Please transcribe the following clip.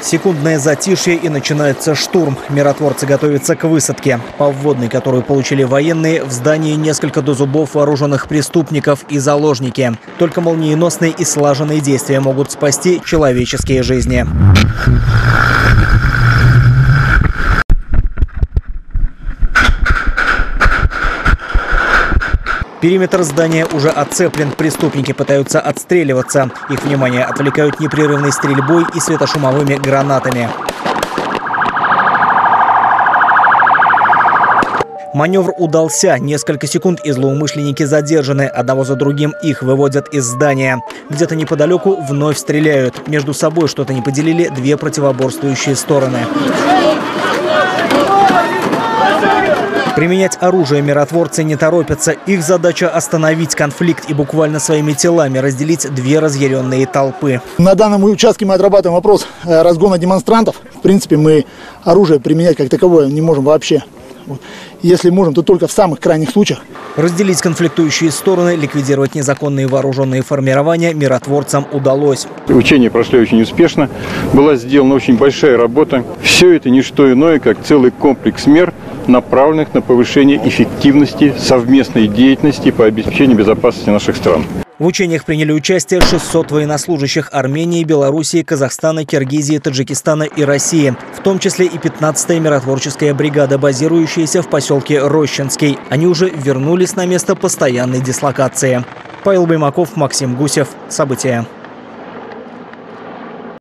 Секундное затишье и начинается штурм. Миротворцы готовятся к высадке. По вводной, которую получили военные, в здании несколько до зубов вооруженных преступников и заложники. Только молниеносные и слаженные действия могут спасти человеческие жизни. Периметр здания уже оцеплен, преступники пытаются отстреливаться. Их внимание отвлекают непрерывной стрельбой и светошумовыми гранатами. Маневр удался. Несколько секунд и злоумышленники задержаны. Одного за другим их выводят из здания. Где-то неподалеку вновь стреляют. Между собой что-то не поделили две противоборствующие стороны. Применять оружие миротворцы не торопятся. Их задача – остановить конфликт и буквально своими телами разделить две разъяренные толпы. На данном участке мы отрабатываем вопрос разгона демонстрантов. В принципе, мы оружие применять как таковое не можем вообще. Если можем, то только в самых крайних случаях. Разделить конфликтующие стороны, ликвидировать незаконные вооруженные формирования миротворцам удалось. Учения прошли очень успешно. Была сделана очень большая работа. Все это не что иное, как целый комплекс мер, направленных на повышение эффективности совместной деятельности по обеспечению безопасности наших стран. В учениях приняли участие 600 военнослужащих Армении, Белоруссии, Казахстана, Киргизии, Таджикистана и России. В том числе и 15-я миротворческая бригада, базирующаяся в поселке Рощинский. Они уже вернулись на место постоянной дислокации. Павел Баймаков, Максим Гусев. События.